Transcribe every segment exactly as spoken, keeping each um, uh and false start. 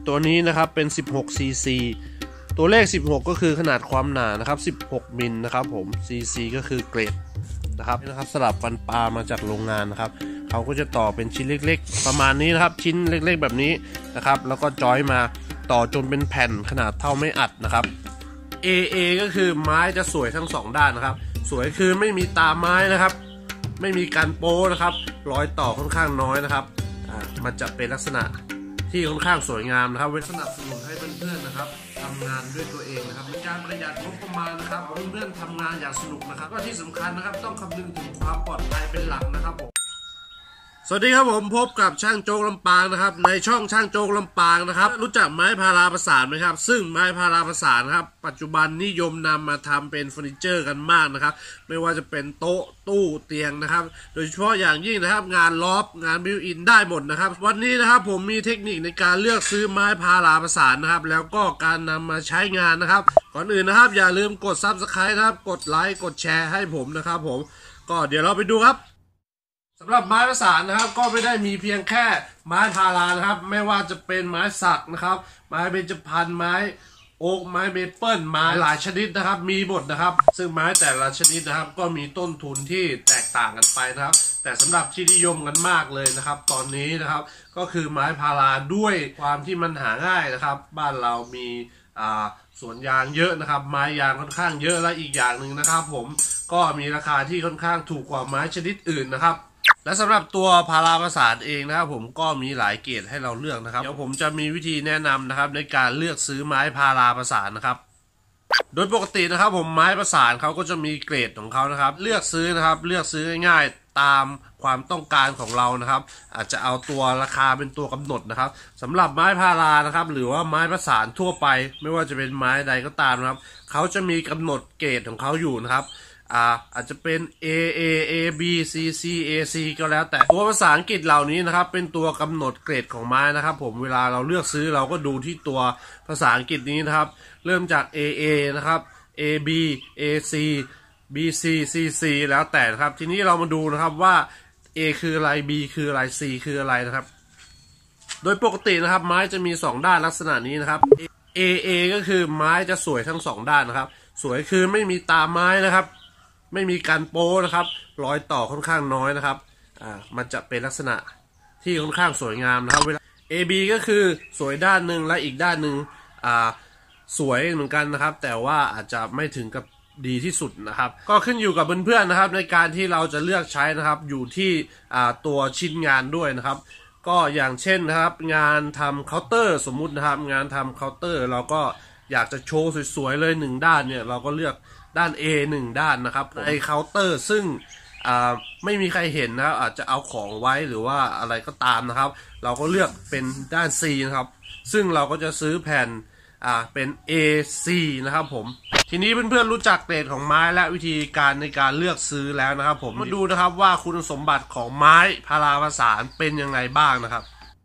ตัวนี้นะครับเป็น สิบหก ซี ซี ตัวเลขสิบหกก็คือขนาดความหนานะครับสิบหกมิลนะครับผม ซี ซี ก็คือเกรดนะครับนะครับสลับฟันปลามาจากโรงงานนะครับเขาก็จะต่อเป็นชิ้นเล็กๆประมาณนี้นะครับชิ้นเล็กๆแบบนี้นะครับแล้วก็จอยมาต่อจนเป็นแผ่นขนาดเท่าไม่อัดนะครับ เอ เอ ก็คือไม้จะสวยทั้งสองด้านนะครับสวยคือไม่มีตาไม้นะครับไม่มีการโป้นะครับรอยต่อค่อนข้างน้อยนะครับอ่ามันจะเป็นลักษณะที่ค่อนข้างสวยงามนะครับเว้นสนับสนุนให้เพื่อนๆนะครับทำงานด้วยตัวเองนะครับในการประหยัดงบประมาณนะครับเพื่อนๆทำงานอย่างสนุกนะครับก็ที่สำคัญนะครับต้องคำนึงถึงความปลอดภัยเป็นหลักนะครับผมสวัสดีครับผมพบกับช่างโจ๊กลำปางนะครับในช่องช่างโจ๊กลำปางนะครับรู้จักไม้พาราประสานไหมครับซึ่งไม้พาราประสานครับปัจจุบันนิยมนำมาทำเป็นเฟอร์นิเจอร์กันมากนะครับไม่ว่าจะเป็นโต๊ะตู้เตียงนะครับโดยเฉพาะอย่างยิ่งนะครับงานล็อบงานบิวอินได้หมดนะครับวันนี้นะครับผมมีเทคนิคในการเลือกซื้อไม้พาราประสานนะครับแล้วก็การนำมาใช้งานนะครับก่อนอื่นนะครับอย่าลืมกด ซับสไครบ์ นะครับกดไลค์กดแชร์ให้ผมนะครับผมก็เดี๋ยวเราไปดูครับสำหรับไม้ประสานนะครับก็ไม่ได้มีเพียงแค่ไม้พารานะครับไม่ว่าจะเป็นไม้สักนะครับไม้เบญจพรรณไม้โอ๊กไม้เมเปิลไม้หลายชนิดนะครับมีหมดนะครับซึ่งไม้แต่ละชนิดนะครับก็มีต้นทุนที่แตกต่างกันไปนะครับแต่สำหรับที่นิยมกันมากเลยนะครับตอนนี้นะครับก็คือไม้พาราด้วยความที่มันหาง่ายนะครับบ้านเรามีอ่าสวนยางเยอะนะครับไม้ยางค่อนข้างเยอะและอีกอย่างหนึ่งนะครับผมก็มีราคาที่ค่อนข้างถูกกว่าไม้ชนิดอื่นนะครับและสำหรับตัวพาราประสานเองนะครับผมก็มีหลายเกรดให้เราเลือกนะครับเดี๋ยวผมจะมีวิธีแนะนำนะครับในการเลือกซื้อไม้พาราประสานนะครับโดยปกตินะครับผมไม้ประสานเขาก็จะมีเกรดของเขานะครับเลือกซื้อนะครับเลือกซื้อง่ายๆตามความต้องการของเรานะครับอาจจะเอาตัวราคาเป็นตัวกำหนดนะครับสำหรับไม้พารานะครับหรือว่าไม้ประสานทั่วไปไม่ว่าจะเป็นไม้ใดก็ตามนะครับเขาจะมีกำหนดเกรดของเขาอยู่นะครับอ่าอาจจะเป็น A A A B C C A C ก็แล้วแต่ตัวภาษาอังกฤษเหล่านี้นะครับเป็นตัวกำหนดเกรดของไม้นะครับผมเวลาเราเลือกซื้อเราก็ดูที่ตัวภาษาอังกฤษนี้นะครับเริ่มจาก A A นะครับ A B A C B C C C แล้วแต่นะครับทีนี้เรามาดูนะครับว่า A คืออะไร B คืออะไร C คืออะไรนะครับโดยปกตินะครับไม้จะมีสองด้านลักษณะนี้นะครับ A A ก็คือไม้จะสวยทั้งสองด้านนะครับสวยคือไม่มีตาไม้นะครับไม่มีการโป้นะครับรอยต่อค่อนข้างน้อยนะครับอ่ามันจะเป็นลักษณะที่ค่อนข้างสวยงามนะครับเวลา เอ บี ก็คือสวยด้านหนึ่งและอีกด้านหนึ่งอ่าสวยเหมือนกันนะครับแต่ว่าอาจจะไม่ถึงกับดีที่สุดนะครับก็ขึ้นอยู่กับเพื่อนๆนะครับในการที่เราจะเลือกใช้นะครับอยู่ที่อ่าตัวชิ้นงานด้วยนะครับก็อย่างเช่นนะครับงานทำเคาน์เตอร์สมมุตินะครับงานทำเคาน์เตอร์เราก็อยากจะโชว์สวยๆเลยหนึ่งด้านเนี่ยเราก็เลือกด้าน A หนึ่งด้านนะครับในเคาน์เตอร์ซึ่งอ่าไม่มีใครเห็นนะครับอาจจะเอาของไว้หรือว่าอะไรก็ตามนะครับเราก็เลือกเป็นด้าน C นะครับซึ่งเราก็จะซื้อแผ่นอ่าเป็น เอ ซี นะครับผมทีนี้เพื่อนๆรู้จักเกรดของไม้และวิธีการในการเลือกซื้อแล้วนะครับผมมาดูนะครับว่าคุณสมบัติของไม้พาราประสานเป็นยังไงบ้างนะครับ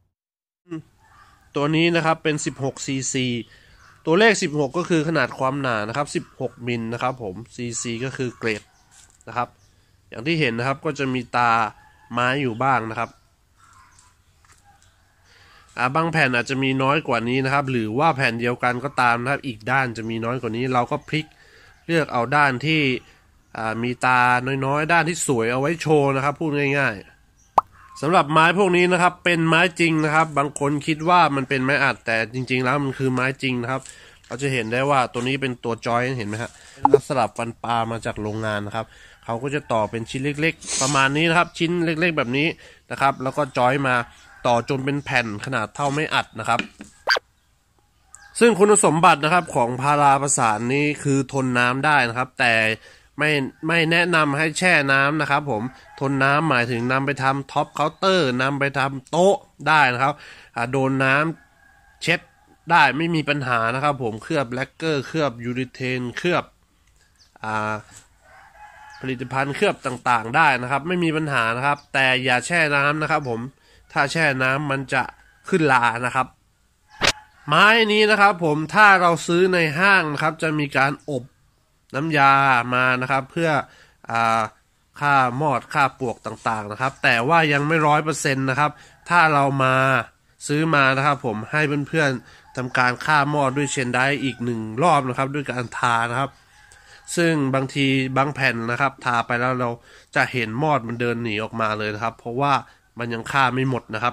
ตัวนี้นะครับเป็น สิบหก ซี ซี ตัวเลขสิบหกก็คือขนาดความหนานะครับสิบหกมิลนะครับผม ซี ซี ก็คือเกรดนะครับอย่างที่เห็นนะครับก็จะมีตาไม้อยู่บ้างนะครับอ่าบางแผ่นอาจจะมีน้อยกว่านี้นะครับหรือว่าแผ่นเดียวกันก็ตามนะครับอีกด้านจะมีน้อยกว่านี้เราก็พลิกเลือกเอาด้านที่อ่ามีตาน้อยๆด้านที่สวยเอาไว้โชว์นะครับพูดง่ายๆสำหรับไม้พวกนี้นะครับเป็นไม้จริงนะครับบางคนคิดว่ามันเป็นไม้อัดแต่จริงๆแล้วมันคือไม้จริงนะครับเราจะเห็นได้ว่าตัวนี้เป็นตัวจอยเห็นไหมฮะสลับฟันปลามาจากโรงงานนะครับเขาก็จะต่อเป็นชิ้นเล็กๆประมาณนี้นะครับชิ้นเล็กๆแบบนี้นะครับแล้วก็จอยมาต่อจนเป็นแผ่นขนาดเท่าไม่อัดนะครับซึ่งคุณสมบัตินะครับของพาราประสานนี้คือทนน้ำได้นะครับแต่ไม่ไม่แนะนำให้แช่น้ำนะครับผมทนน้ำหมายถึงนำไปทำท็อปเคาน์เตอร์นำไปทำโต๊ะได้นะครับโดนน้ำเช็ดได้ไม่มีปัญหานะครับผมเคลือบแลกเกอร์เคลือบยูริเทนเคลือบอ่าผลิตภัณฑ์เคลือบต่างๆได้นะครับไม่มีปัญหานะครับแต่อย่าแช่น้ำนะครับผมถ้าแช่น้ำมันจะขึ้นลานะครับไม้นี้นะครับผมถ้าเราซื้อในห้างนะครับจะมีการอบน้ำยามานะครับเพื่ออ่าฆ่ามอดฆ่าปลวกต่างๆนะครับแต่ว่ายังไม่ร้อยเปอร์เซ็นต์นะครับถ้าเรามาซื้อมานะครับผมให้เพื่อนๆทำการฆ่ามอดด้วยเชนไดอีกหนึ่งรอบนะครับด้วยการทานะครับซึ่งบางทีบางแผ่นนะครับทาไปแล้วเราจะเห็นมอดมันเดินหนีออกมาเลยนะครับเพราะว่ามันยังฆ่าไม่หมดนะครับ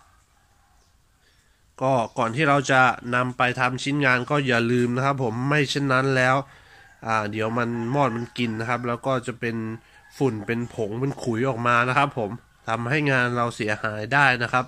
ก็ก่อนที่เราจะนำไปทำชิ้นงานก็อย่าลืมนะครับผมไม่เช่นนั้นแล้วอ่าเดี๋ยวมันมอดมันกินนะครับแล้วก็จะเป็นฝุ่นเป็นผงเป็นขุยออกมานะครับผมทำให้งานเราเสียหายได้นะครับ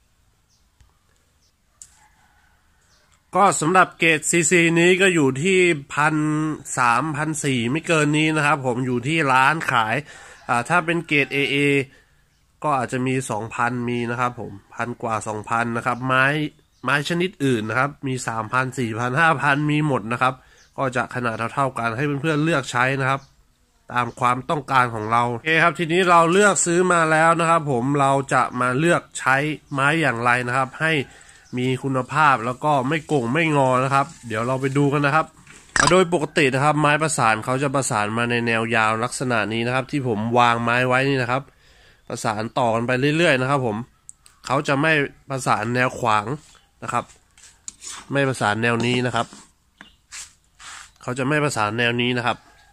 ก็สำหรับเกรด ซี ซี นี้ก็อยู่ที่พันสามพันสี่ไม่เกินนี้นะครับผมอยู่ที่ร้านขายอ่าถ้าเป็นเกรด เอ เอ ก็อาจจะมี สองพัน มีนะครับผมพันกว่า สองพัน นะครับไม้ไม้ชนิดอื่นนะครับมี สามพัน สี่พัน ห้าพัน มีหมดนะครับก็จะขนาดเท่าๆกันให้เพื่อนๆเลือกใช้นะครับตามความต้องการของเราโอเคครับทีนี้เราเลือกซื้อมาแล้วนะครับผมเราจะมาเลือกใช้ไม้อย่างไรนะครับให้มีคุณภาพแล้วก็ไม่โก่งไม่งอนะครับเดี๋ยวเราไปดูกันนะครับโดยปกตินะครับไม้ประสานเขาจะประสานมาในแนวยาวลักษณะนี้นะครับที่ผมวางไม้ไว้นี่นะครับประสานต่อกันไปเรื่อยๆนะครับผมเขาจะไม่ประสานแนวขวางนะครับไม่ประสานแนวนี้นะครับเขาจะไม่ประสานแนวนี้นะครับ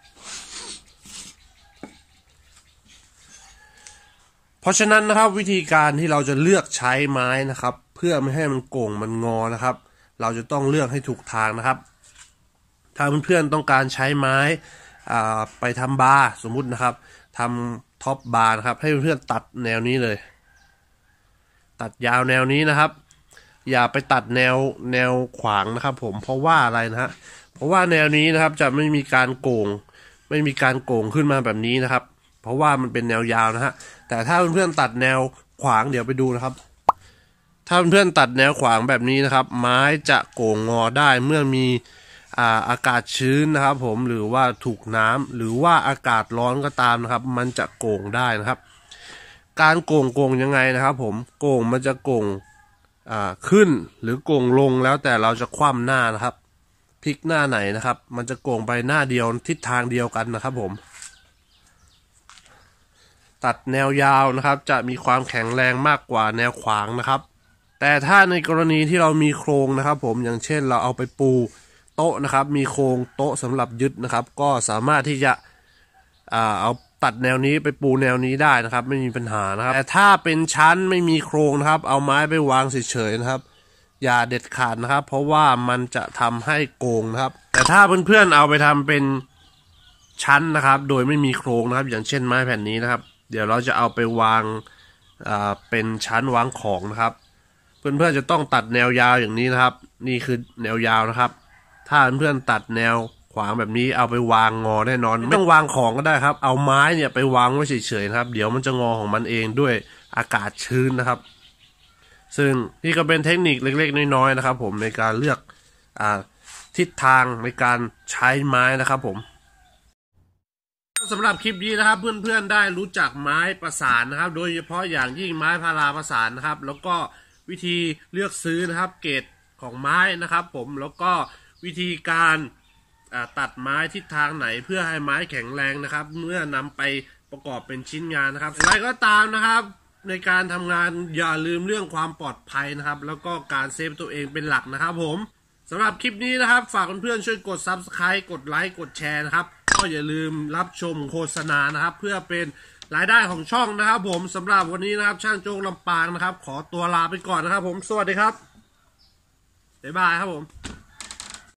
เพราะฉะนั้นนะครับวิธีการที่เราจะเลือกใช้ไม้นะครับเพื่อไม่ให้มันโก่งมันงอนะครับเราจะต้องเลือกให้ถูกทางนะครับถ้าเพื่อนๆต้องการใช้ไม้ไปทำบาร์สมมุตินะครับทำท็อปบาร์นะครับให้เพื่อนๆตัดแนวนี้เลยตัดยาวแนวนี้นะครับอย่าไปตัดแนวแนวขวางนะครับผมเพราะว่าอะไรนะฮะเพราะว่าแนวนี้นะครับจะไม่มีการโก่งไม่มีการโก่งขึ้นมาแบบนี้นะครับเพราะว่ามันเป็นแนวยาวนะฮะแต่ถ้าเพื่อนๆตัดแนวขวางเดี๋ยวไปดูนะครับถ้าเพื่อนๆตัดแนวขวางแบบนี้นะครับไม้จะโก่งงอได้เมื่อมีอ่าอากาศชื้นนะครับผมหรือว่าถูกน้ำหรือว่าอากาศร้อนก็ตามนะครับมันจะโก่งได้นะครับการโก่งโก่งยังไงนะครับผมโก่งมันจะโก่งอ่าขึ้นหรือโก่งลงแล้วแต่เราจะคว่ำหน้านะครับพลิกหน้าไหนนะครับมันจะโก่งไปหน้าเดียวทิศทางเดียวกันนะครับผมตัดแนวยาวนะครับจะมีความแข็งแรงมากกว่าแนวขวางนะครับแต่ถ้าในกรณีที่เรามีโครงนะครับผมอย่างเช่นเราเอาไปปูโต๊ะนะครับมีโครงโต๊ะสำหรับยึดนะครับก็สามารถที่จะอ่าเอาตัดแนวนี้ไปปูแนวนี้ได้นะครับไม่มีปัญหานะครับแต่ถ้าเป็นชั้นไม่มีโครงนะครับเอาไม้ไปวางเฉยๆนะครับอย่าเด็ดขาดนะครับเพราะว่ามันจะทำให้โกงนะครับแต่ถ้าเพื่อนๆเอาไปทำเป็นชั้นนะครับโดยไม่มีโครงนะครับอย่างเช่นไม้แผ่นนี้นะครับเดี๋ยวเราจะเอาไปวางอ่าเป็นชั้นวางของนะครับเพื่อนๆจะต้องตัดแนวยาวอย่างนี้นะครับนี่คือแนวยาวนะครับถ้าเพื่อนๆตัดแนวขวางแบบนี้เอาไปวางงอแน่นอนไม่ต้องวางของก็ได้ครับเอาไม้เนี่ยไปวางไว้เฉยๆนะครับเดี๋ยวมันจะงอของมันเองด้วยอากาศชื้นนะครับซึ่งนี่ก็เป็นเทคนิคเล็กๆน้อยๆนะครับผมในการเลือกอ่าทิศทางในการใช้ไม้นะครับผมสำหรับคลิปนี้นะครับเพื่อนๆได้รู้จักไม้ประสานนะครับโดยเฉพาะอย่างยิ่งไม้พาราประสานนะครับแล้วก็วิธีเลือกซื้อนะครับเกรดของไม้นะครับผมแล้วก็วิธีการตัดไม้ทิศทางไหนเพื่อให้ไม้แข็งแรงนะครับเมื่อนำไปประกอบเป็นชิ้นงานนะครับอะไรก็ตามนะครับในการทำงานอย่าลืมเรื่องความปลอดภัยนะครับแล้วก็การเซฟตัวเองเป็นหลักนะครับผมสำหรับคลิปนี้นะครับฝากเพื่อนๆช่วยกด ซับสไครบ์ กดไลค์กดแชร์นะครับก็อย่าลืมรับชมโฆษณานะครับเพื่อเป็นรายได้ของช่องนะครับผมสำหรับวันนี้นะครับช่างโจ๊กลำปางนะครับขอตัวลาไปก่อนนะครับผมสวัสดีครับบ๊ายบายครับผม